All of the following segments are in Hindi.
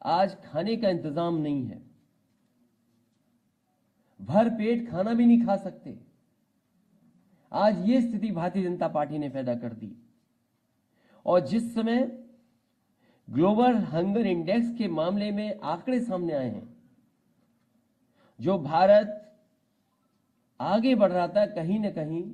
आज खाने का इंतजाम नहीं है, भर पेट खाना भी नहीं खा सकते। आज ये स्थिति भारतीय जनता पार्टी ने पैदा कर दी। और जिस समय ग्लोबल हंगर इंडेक्स के मामले में आंकड़े सामने आए हैं, जो भारत आगे बढ़ रहा था, कहीं ना कहीं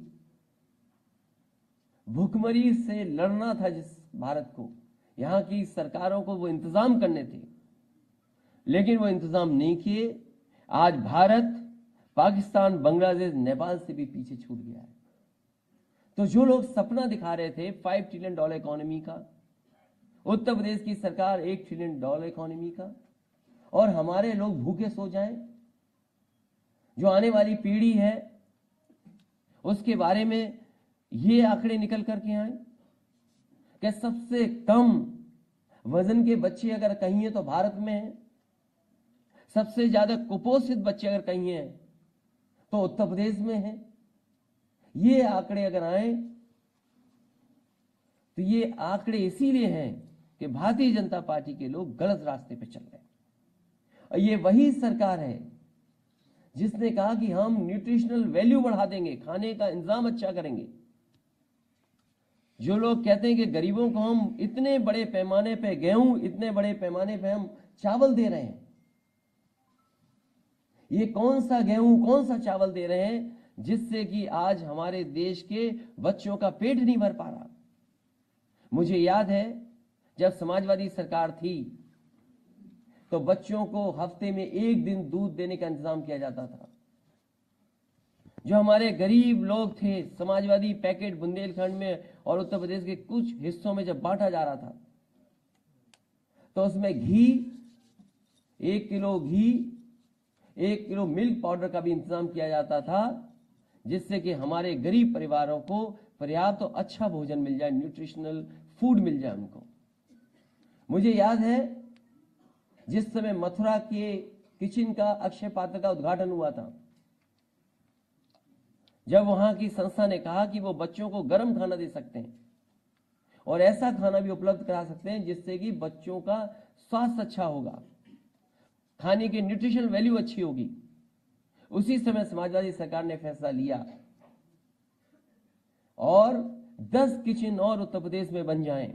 भुखमरी से लड़ना था जिस भारत को, यहां की सरकारों को वो इंतजाम करने थे, लेकिन वो इंतजाम नहीं किए। आज भारत पाकिस्तान, बांग्लादेश, नेपाल से भी पीछे छूट गया है। तो जो लोग सपना दिखा रहे थे $5 ट्रिलियन इकोनॉमी का, उत्तर प्रदेश की सरकार $1 ट्रिलियन इकोनॉमी का, और हमारे लोग भूखे सो जाएं, जो आने वाली पीढ़ी है उसके बारे में ये आंकड़े निकल करके आए कि सबसे कम वजन के बच्चे अगर कहीं है तो भारत में है, सबसे ज्यादा कुपोषित बच्चे अगर कहीं है तो उत्तर प्रदेश में है। ये आंकड़े अगर आए तो ये आंकड़े इसीलिए हैं कि भारतीय जनता पार्टी के लोग गलत रास्ते पे चल रहे हैं। और ये वही सरकार है जिसने कहा कि हम न्यूट्रिशनल वैल्यू बढ़ा देंगे, खाने का इंतजाम अच्छा करेंगे। जो लोग कहते हैं कि गरीबों को हम इतने बड़े पैमाने पे गेहूं, इतने बड़े पैमाने पे हम चावल दे रहे हैं, ये कौन सा गेहूं, कौन सा चावल दे रहे हैं जिससे कि आज हमारे देश के बच्चों का पेट नहीं भर पा रहा। मुझे याद है जब समाजवादी सरकार थी तो बच्चों को हफ्ते में 1 दिन दूध देने का इंतजाम किया जाता था। जो हमारे गरीब लोग थे, समाजवादी पैकेट बुंदेलखंड में और उत्तर प्रदेश के कुछ हिस्सों में जब बांटा जा रहा था तो उसमें घी, 1 किलो घी, 1 किलो मिल्क पाउडर का भी इंतजाम किया जाता था, जिससे कि हमारे गरीब परिवारों को पर्याप्त तो अच्छा भोजन मिल जाए, न्यूट्रिशनल फूड मिल जाए उनको। मुझे याद है जिस समय मथुरा के किचन का अक्षय पात्र का उद्घाटन हुआ था, जब वहां की संस्था ने कहा कि वो बच्चों को गर्म खाना दे सकते हैं और ऐसा खाना भी उपलब्ध करा सकते हैं जिससे कि बच्चों का स्वास्थ्य अच्छा होगा, खाने की न्यूट्रिशनल वैल्यू अच्छी होगी। उसी समय समाजवादी सरकार ने फैसला लिया और 10 किचन और उत्तर प्रदेश में बन जाएं,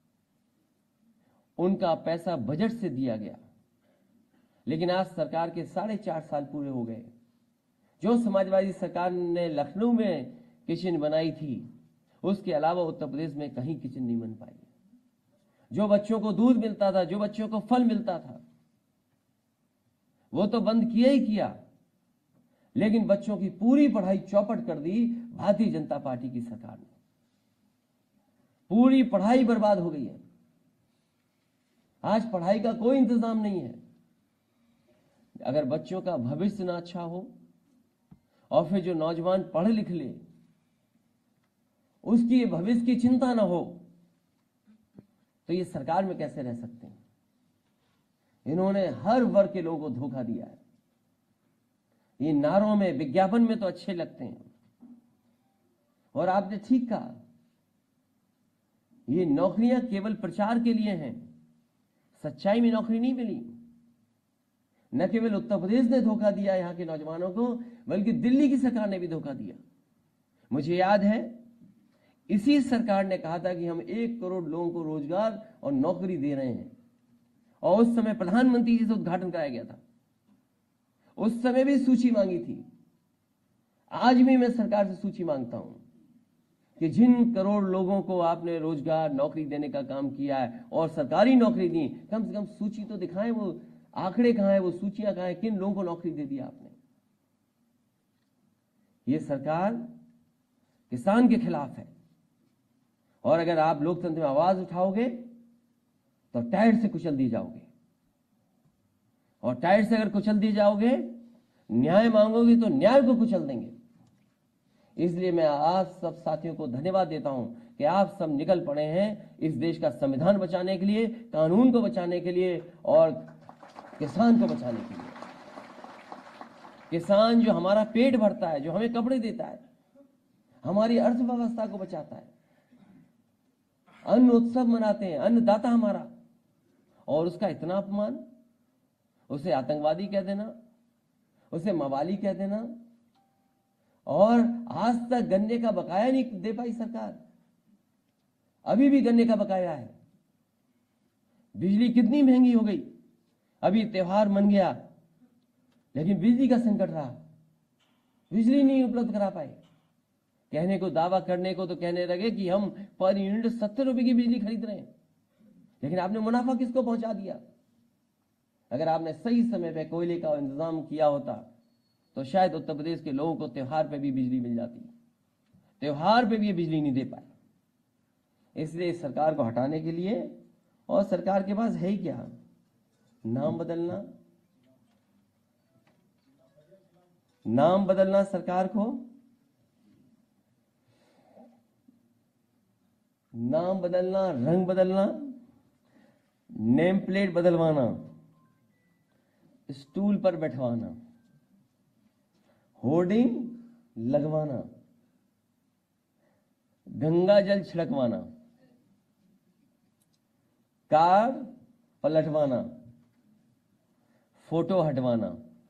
उनका पैसा बजट से दिया गया। लेकिन आज सरकार के 4.5 साल पूरे हो गए। जो समाजवादी सरकार ने लखनऊ में किचन बनाई थी, उसके अलावा उत्तर प्रदेश में कहीं किचन नहीं बन पाई। जो बच्चों को दूध मिलता था, जो बच्चों को फल मिलता था, वो तो बंद किया ही किया, लेकिन बच्चों की पूरी पढ़ाई चौपट कर दी भारतीय जनता पार्टी की सरकार ने। पूरी पढ़ाई बर्बाद हो गई है। आज पढ़ाई का कोई इंतजाम नहीं है। अगर बच्चों का भविष्य ना अच्छा हो और फिर जो नौजवान पढ़ लिख ले उसकी भविष्य की चिंता ना हो, तो ये सरकार में कैसे रह सकते हैं। इन्होंने हर वर्ग के लोगों को धोखा दिया है। ये नारों में, विज्ञापन में तो अच्छे लगते हैं, और आपने ठीक कहा, ये नौकरियां केवल प्रचार के लिए हैं। सच्चाई में नौकरी नहीं मिली। न केवल उत्तर प्रदेश ने धोखा दिया यहां के नौजवानों को, बल्कि दिल्ली की सरकार ने भी धोखा दिया। मुझे याद है इसी सरकार ने कहा था कि हम 1 करोड़ लोगों को रोजगार और नौकरी दे रहे हैं, और उस समय प्रधानमंत्री जी से उद्घाटन कराया गया था। उस समय भी सूची मांगी थी। आज भी मैं सरकार से सूची मांगता हूं कि जिन करोड़ लोगों को आपने रोजगार, नौकरी देने का काम किया है और सरकारी नौकरी दी, कम से कम सूची तो दिखाएं। वो आंकड़े कहां है, वो सूचियां कहां है, किन लोगों को नौकरी दे दी आपने। ये सरकार किसान के खिलाफ है, और अगर आप लोकतंत्र में आवाज उठाओगे तो टायर से कुचल दिए जाओगे, और टायर से अगर कुचल दिए जाओगे, न्याय मांगोगे तो न्याय को कुचल देंगे। इसलिए मैं आप सब साथियों को धन्यवाद देता हूं कि आप सब निकल पड़े हैं इस देश का संविधान बचाने के लिए, कानून को बचाने के लिए और किसान को बचाने के लिए। किसान जो हमारा पेट भरता है, जो हमें कपड़े देता है, हमारी अर्थव्यवस्था को बचाता है। अन्न उत्सव मनाते हैं, अन्नदाता हमारा, और उसका इतना अपमान, उसे आतंकवादी कह देना, उसे मवाली कह देना, और आज तक गन्ने का बकाया नहीं दे पाई सरकार। अभी भी गन्ने का बकाया है। बिजली कितनी महंगी हो गई, अभी त्योहार मन गया लेकिन बिजली का संकट रहा, बिजली नहीं उपलब्ध करा पाए। कहने को, दावा करने को तो कहने लगे कि हम पर यूनिट 70 रुपए की बिजली खरीद रहे हैं, लेकिन आपने मुनाफा किसको पहुंचा दिया? अगर आपने सही समय पे कोयले का इंतजाम किया होता तो शायद उत्तर प्रदेश के लोगों को त्योहार पे भी बिजली मिल जाती। त्योहार पे भी ये बिजली नहीं दे पाए। इसलिए इस सरकार को हटाने के लिए, और सरकार के पास है ही क्या, नाम बदलना, नाम बदलना सरकार को, नाम बदलना, रंग बदलना, नेम प्लेट बदलवाना, स्टूल पर बैठवाना, होर्डिंग लगवाना, गंगा जल छिड़कवाना, कार पलटवाना, फोटो हटवाना,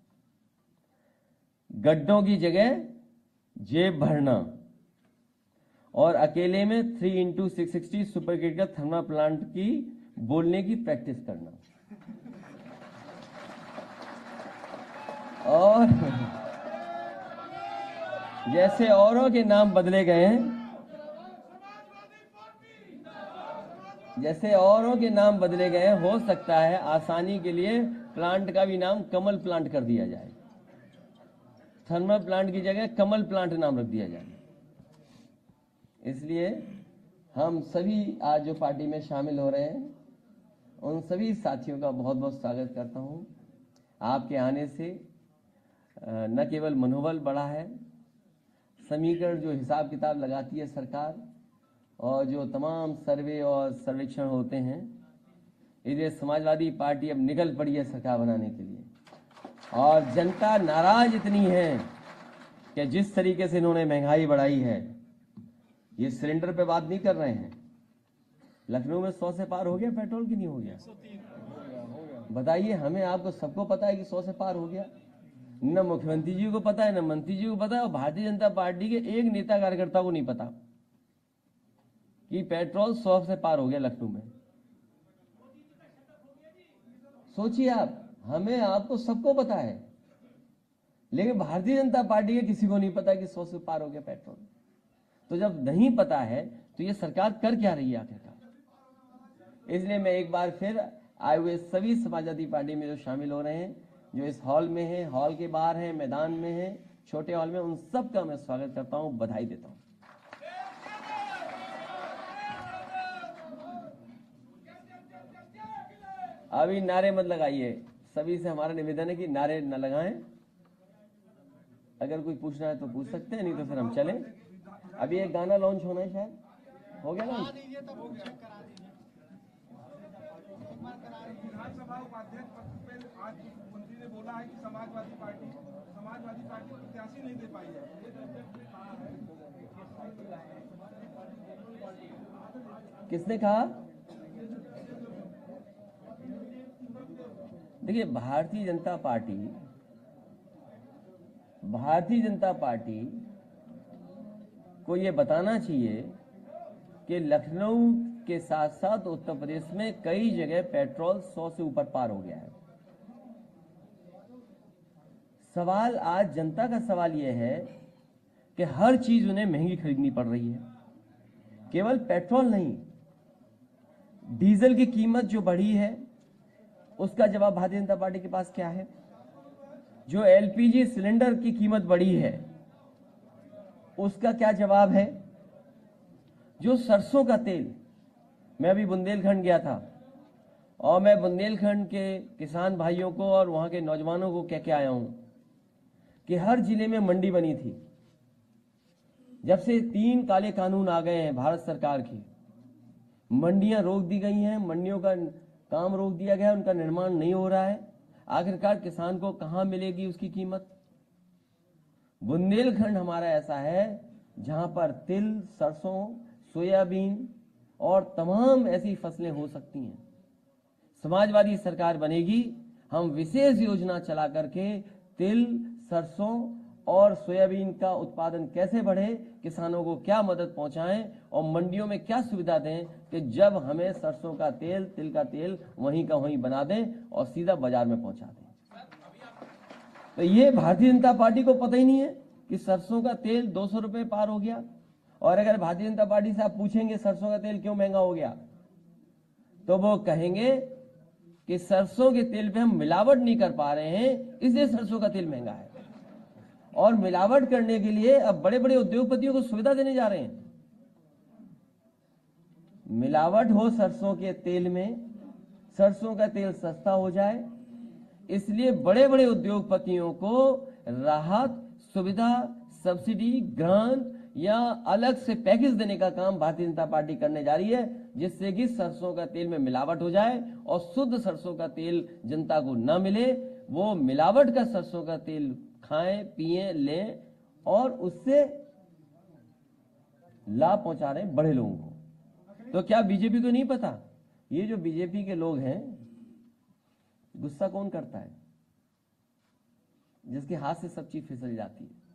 गड्ढों की जगह जेब भरना, और अकेले में 3x660 super critical thermal plant की बोलने की प्रैक्टिस करना। और जैसे औरों के नाम बदले गए हैं, जैसे औरों के नाम बदले गए, हो सकता है आसानी के लिए प्लांट का भी नाम कमल प्लांट कर दिया जाए। थर्मल प्लांट की जगह कमल प्लांट नाम रख दिया जाए। इसलिए हम सभी आज जो पार्टी में शामिल हो रहे हैं, उन सभी साथियों का बहुत बहुत स्वागत करता हूं। आपके आने से न केवल मनोबल बढ़ा है, समीकरण जो हिसाब किताब लगाती है सरकार, और जो तमाम सर्वे और सर्वेक्षण होते हैं, इसलिए समाजवादी पार्टी अब निकल पड़ी है सरकार बनाने के लिए। और जनता नाराज इतनी है कि जिस तरीके से इन्होंने महंगाई बढ़ाई है, ये सिलेंडर पे बात नहीं कर रहे हैं, लखनऊ में 100 से पार हो गया पेट्रोल की नहीं हो गया? बताइए हमें, आपको सबको पता है कि 100 से पार हो गया। न मुख्यमंत्री जी को पता है, न मंत्री जी को पता है, और भारतीय जनता पार्टी के एक नेता कार्यकर्ता को नहीं पता कि पेट्रोल 100 से पार हो गया लखनऊ में। सोचिए आप, हमें, आपको सबको पता है, लेकिन भारतीय जनता पार्टी के किसी को नहीं पता कि 100 से पार हो गया पेट्रोल। तो जब नहीं पता है तो ये सरकार कर क्या रही है आखिरकार? इसलिए मैं एक बार फिर आए हुए सभी समाजवादी पार्टी में जो शामिल हो रहे हैं, जो इस हॉल में है, हॉल के बाहर है, मैदान में है, छोटे हॉल में, उन सब का मैं स्वागत करता हूं, बधाई देता हूं। अभी नारे मत लगाइए, सभी से हमारा निवेदन है कि नारे न लगाएं। अगर कोई पूछना है तो पूछ सकते हैं, नहीं तो फिर हम चलें। अभी एक गाना लॉन्च होना है, शायद हो गया ना? विधानसभा उपाध्यक्ष पद पे आज मंत्री ने बोला है कि समाजवादी पार्टी प्रत्याशी नहीं दे पाई है। किसने कहा? देखिए, भारतीय जनता पार्टी को ये बताना चाहिए कि लखनऊ के साथ साथ उत्तर प्रदेश में कई जगह पेट्रोल 100 से ऊपर पार हो गया है। सवाल, आज जनता का सवाल यह है कि हर चीज उन्हें महंगी खरीदनी पड़ रही है। केवल पेट्रोल नहीं, डीजल की कीमत जो बढ़ी है उसका जवाब भारतीय जनता पार्टी के पास क्या है? जो एलपीजी सिलेंडर की कीमत बढ़ी है उसका क्या जवाब है? जो सरसों का तेल, मैं अभी बुंदेलखंड गया था और मैं बुंदेलखंड के किसान भाइयों को और वहां के नौजवानों को कह के आया हूं कि हर जिले में मंडी बनी थी। जब से 3 काले कानून आ गए हैं भारत सरकार के, मंडियां रोक दी गई हैं, मंडियों का काम रोक दिया गया, उनका निर्माण नहीं हो रहा है। आखिरकार किसान को कहां मिलेगी उसकी कीमत? बुंदेलखंड हमारा ऐसा है जहां पर तिल, सरसों, सोयाबीन और तमाम ऐसी फसलें हो सकती हैं। समाजवादी सरकार बनेगी, हम विशेष योजना चला करके तिल, सरसों और सोयाबीन का उत्पादन कैसे बढ़े, किसानों को क्या मदद पहुंचाएं और मंडियों में क्या सुविधा दें कि जब हमें सरसों का तेल, तिल का तेल वहीं का वहीं बना दें और सीधा बाजार में पहुंचा दें। तो ये भारतीय जनता पार्टी को पता ही नहीं है कि सरसों का तेल 200 रुपए पार हो गया। और अगर भारतीय जनता पार्टी से आप पूछेंगे सरसों का तेल क्यों महंगा हो गया, तो वो कहेंगे कि सरसों के तेल पे हम मिलावट नहीं कर पा रहे हैं, इसलिए सरसों का तेल महंगा है। और मिलावट करने के लिए अब बड़े बड़े उद्योगपतियों को सुविधा देने जा रहे हैं। मिलावट हो सरसों के तेल में, सरसों का तेल सस्ता हो जाए, इसलिए बड़े बड़े उद्योगपतियों को राहत, सुविधा, सब्सिडी, ग्रांट या अलग से पैकेज देने का काम भारतीय जनता पार्टी करने जा रही है, जिससे कि सरसों का तेल में मिलावट हो जाए और शुद्ध सरसों का तेल जनता को न मिले। वो मिलावट का सरसों का तेल खाएं, पिएं, लें और उससे लाभ पहुंचा रहे हैं बड़े लोगों को। तो क्या बीजेपी को नहीं पता? ये जो बीजेपी के लोग हैं, गुस्सा कौन करता है? जिसके हाथ से सब चीज फिसल जाती है।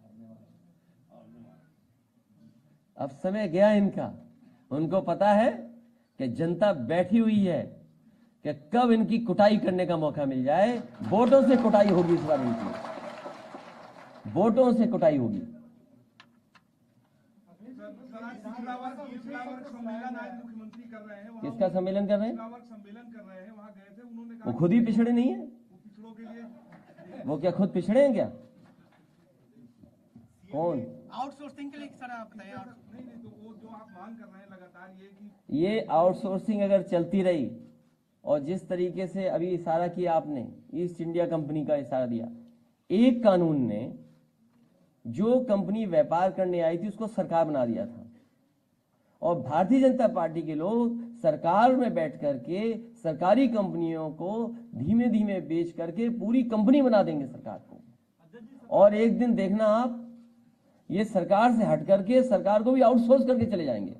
अब समय गया इनका, उनको पता है कि जनता बैठी हुई है कि कब इनकी कुटाई करने का मौका मिल जाए। वोटों से कुटाई होगी इस बार इनकी, वोटों से कुटाई होगी। पिछला वर्ग सम्मेलन आज मुख्यमंत्री कर रहे हैं, किसका सम्मेलन कर रहे हैं? पिछला वर्ग सम्मेलन कर रहे हैं, वहां गए थे, उन्होंने वो कहा खुद ही पिछड़े नहीं है? वो पिछड़ों के लिए वो क्या खुद पिछड़े हैं क्या? कौन? आउटसोर्सिंग के लिए सर आप बताइए। नहीं, तो वो जो आप मांग कर रहे हैं लगातार ये ये आउटसोर्सिंग अगर चलती रही और जिस तरीके से अभी इशारा किया आपने, ईस्ट इंडिया कंपनी का इशारा दिया, एक कानून ने जो कंपनी व्यापार करने आई थी उसको सरकार बना दिया था। और भारतीय जनता पार्टी के लोग सरकार में बैठ करके सरकारी कंपनियों को धीमे धीमे बेच करके पूरी कंपनी बना देंगे सरकार को। और एक दिन देखना आप, ये सरकार से हट करके सरकार को भी आउटसोर्स करके चले जाएंगे।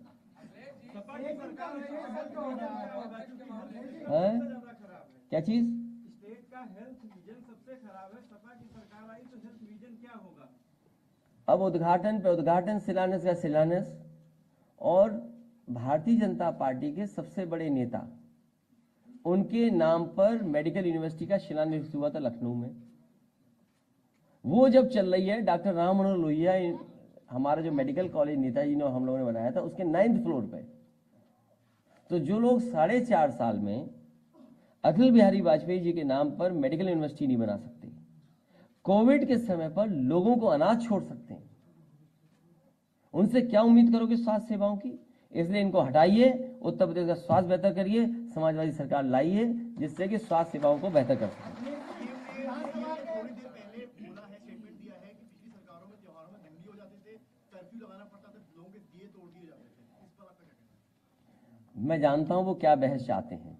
है? क्या चीज? स्टेट का हेल्थ विजन सबसे खराब है। सपा की सरकार आई तो हेल्थ विजन क्या होगा? अब उद्घाटन पे उद्घाटन, शिलान्यास का शिलान्यास, और भारतीय जनता पार्टी के सबसे बड़े नेता, उनके नाम पर मेडिकल यूनिवर्सिटी का शिलान्यास हुआ था लखनऊ में। वो जब चल रही है, डॉक्टर राम मनोहर लोहिया, हमारा जो मेडिकल कॉलेज नेताजी ने हम लोगों ने बनाया था, उसके 9th फ्लोर पे। तो जो लोग 4.5 साल में अटल बिहारी वाजपेयी जी के नाम पर मेडिकल यूनिवर्सिटी नहीं बना सकते, कोविड के समय पर लोगों को अनाज छोड़ सकते हैं, उनसे क्या उम्मीद करोगे स्वास्थ्य सेवाओं की? इसलिए इनको हटाइए, उत्तर प्रदेश का स्वास्थ्य बेहतर करिए, समाजवादी सरकार लाइए जिससे कि स्वास्थ्य सेवाओं को बेहतर कर सके। मैं जानता हूं वो क्या बहस चाहते हैं,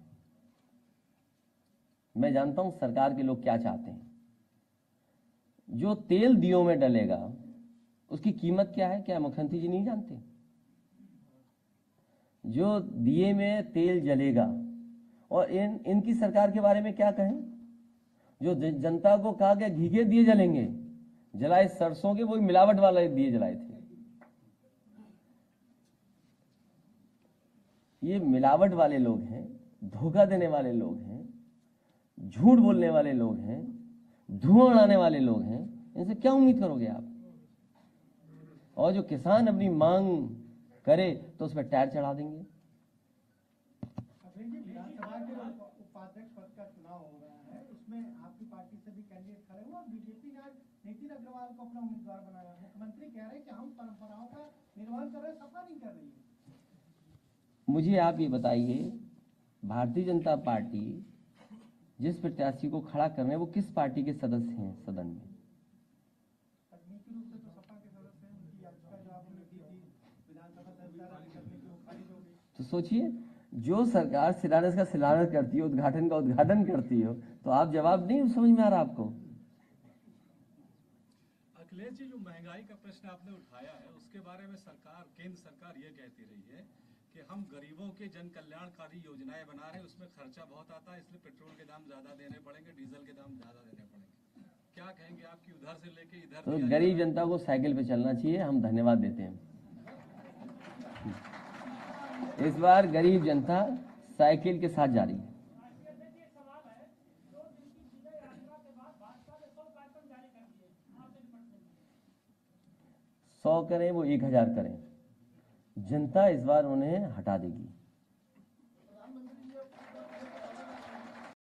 मैं जानता हूं सरकार के लोग क्या चाहते हैं। जो तेल दियों में डलेगा उसकी कीमत क्या है, क्या मुख्यमंत्री जी नहीं जानते? जो दिए में तेल जलेगा, और इनकी सरकार के बारे में क्या कहें? जो जनता को कहा गया घी के दिए जलेंगे, जलाए सरसों के, वो मिलावट वाले दिए जलाए थे। ये मिलावट वाले लोग हैं, धोखा देने वाले लोग हैं, झूठ बोलने वाले लोग हैं, धुआं उड़ाने वाले लोग हैं। इनसे क्या उम्मीद करोगे आप? और जो किसान अपनी मांग करे तो उस पर टायर चढ़ा देंगे। विधानसभा के उपाध्यक्ष पद का चुनाव हो रहा है, उसमें आपकी पार्टी से भी कैंडिडेट खड़े हुए और बीजेपी ने आज नितिन अग्रवाल को अपना उम्मीदवार बनाया। मुख्यमंत्री कह रहे हैं कि हम परंपराओं का निर्वहन कर रहे हैं, सपा नहीं कर रही है। मुझे आप ये बताइए, भारतीय जनता पार्टी जिस प्रत्याशी को खड़ा कर रहे हैं वो किस पार्टी के सदस्य हैं सदन में? तकनीकी रूप से तो सपा के सदस्य हैं। उनकी याचिका जो आपने दी थी विधानसभा से करने की, वो खारिज हो गई। तो सोचिए, जो सरकार शिलान्यास का शिलान्यास करती है, उद्घाटन का उद्घाटन करती हो, तो आप जवाब नहीं समझ में आ रहा आपको? अखिलेश जी, जो महंगाई का प्रश्न आपने उठाया है उसके बारे में सरकार, केंद्र सरकार ये कहती रही है कि हम गरीबों के जन कल्याणकारी योजनाएं बना रहे हैं, उसमें खर्चा बहुत आता है, इसलिए पेट्रोल के दाम ज्यादा देने पड़ेंगे, डीजल के दाम ज्यादा देने पड़ेंगे। क्या कहेंगे आपकी उधर से लेके इधर तो दिया गरीब जनता को साइकिल पे चलना चाहिए, हम धन्यवाद देते हैं। इस बार गरीब जनता साइकिल के साथ जा रही है। 100 करें वो 1000 करें, जनता इस बार उन्हें हटा देगी।